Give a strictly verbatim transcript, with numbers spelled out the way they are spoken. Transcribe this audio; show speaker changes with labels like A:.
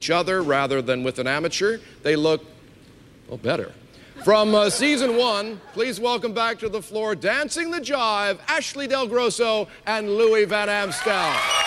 A: each other rather than with an amateur, they look, well, better. From uh, season one, please welcome back to the floor, dancing the jive, Ashley Del Grosso and Louis Van Amstel.